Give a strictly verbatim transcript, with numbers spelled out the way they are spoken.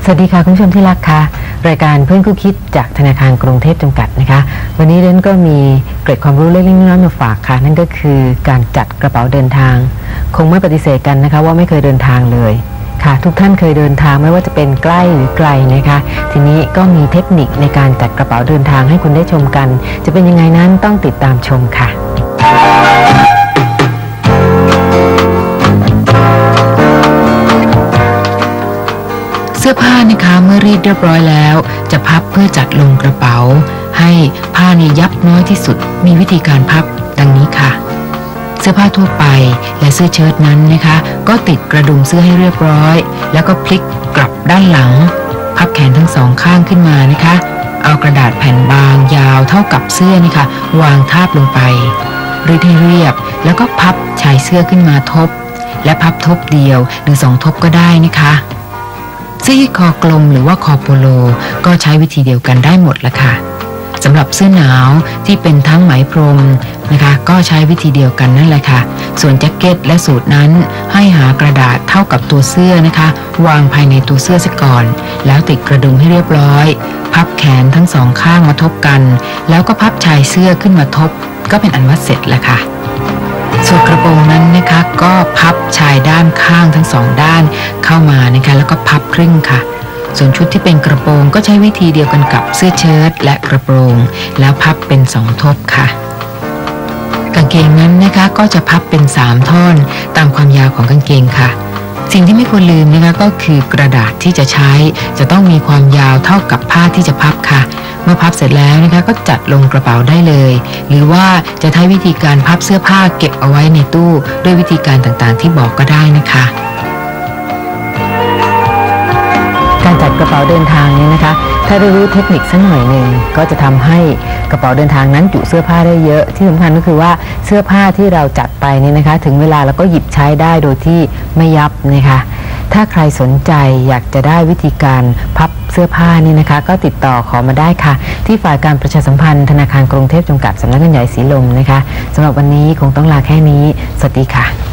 สวัสดีค่ะคุณผู้ชมที่รักค่ะรายการเพื่อนคู่คิดจากธนาคารกรุงเทพจำกัดนะคะวันนี้เรนก็มีเกร็ดความรู้เล็กๆน้อยๆมาฝากค่ะนั่นก็คือการจัดกระเป๋าเดินทางคงไม่ปฏิเสธกันนะคะว่าไม่เคยเดินทางเลยค่ะทุกท่านเคยเดินทางไม่ว่าจะเป็นใกล้หรือไกลนะคะทีนี้ก็มีเทคนิคในการจัดกระเป๋าเดินทางให้คุณได้ชมกันจะเป็นยังไงนั้นต้องติดตามชมค่ะเสื้อผ้านะคะเมื่อรีดเรียบร้อยแล้วจะพับเพื่อจัดลงกระเป๋าให้ผ้านี่ยับน้อยที่สุดมีวิธีการพับดังนี้ค่ะเสื้อผ้าทั่วไปและเสื้อเชิ้ตนั้นนะคะก็ติดกระดุมเสื้อให้เรียบร้อยแล้วก็พลิกกลับด้านหลังพับแขนทั้งสองข้างขึ้นมานะคะเอากระดาษแผ่นบางยาวเท่ากับเสื้อนี่ค่ะวางทาบลงไปรีดให้เรียบแล้วก็พับชายเสื้อขึ้นมาทบและพับทบเดียวหรือสองทบก็ได้นะคะเสื้อยืดคอกลมหรือว่าคอโปโลก็ใช้วิธีเดียวกันได้หมดละค่ะสำหรับเสื้อหนาวที่เป็นทั้งไหมพรมนะคะก็ใช้วิธีเดียวกันนั่นแหละค่ะส่วนแจ็คเก็ตและสูทนั้นให้หากระดาษเท่ากับตัวเสื้อนะคะวางภายในตัวเสื้อซะก่อนแล้วติดกระดุมให้เรียบร้อยพับแขนทั้งสองข้างมาทบกันแล้วก็พับชายเสื้อขึ้นมาทบก็เป็นอันว่าเสร็จละค่ะส่วนกระโปรงนั้นนะคะก็พับชายด้านข้างทั้งสองด้านเข้ามานะคะแล้วก็พับครึ่งค่ะส่วนชุดที่เป็นกระโปรงก็ใช้วิธีเดียวกันกับเสื้อเชิ้ตและกระโปรงแล้วพับเป็นสองทบค่ะกางเกงนั้นนะคะก็จะพับเป็นสามท่อนตามความยาวของกางเกงค่ะสิ่งที่ไม่ควรลืมนะคะก็คือกระดาษที่จะใช้จะต้องมีความยาวเท่ากับผ้าที่จะพับค่ะเมื่อพับเสร็จแล้วนะคะก็จัดลงกระเป๋าได้เลยหรือว่าจะใช้วิธีการพับเสื้อผ้าเก็บเอาไว้ในตู้ด้วยวิธีการต่างๆที่บอกก็ได้นะคะการจัดกระเป๋าเดินทางนี้นะคะถ้าได้รู้เทคนิคสักหน่อยหนึ่งก็จะทำให้กระเป๋าเดินทางนั้นจุเสื้อผ้าได้เยอะที่สำคัญก็คือว่าเสื้อผ้าที่เราจัดไปนี่นะคะถึงเวลาเราก็หยิบใช้ได้โดยที่ไม่ยับนะคะถ้าใครสนใจอยากจะได้วิธีการพับเสื้อผ้านี่นะคะก็ติดต่อขอมาได้ค่ะที่ฝ่ายการประชาสัมพันธ์ธนาคารกรุงเทพจำกัดสำนักงานใหญ่สีลมนะคะสำหรับวันนี้คงต้องลาแค่นี้สวัสดีค่ะ